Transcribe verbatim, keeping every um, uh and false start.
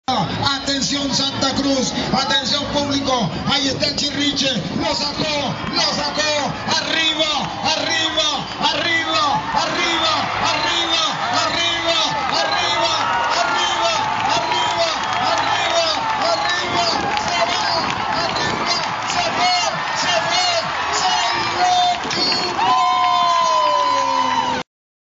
Atención Santa Cruz, atención público, ahí está el Chirriche, lo sacó, lo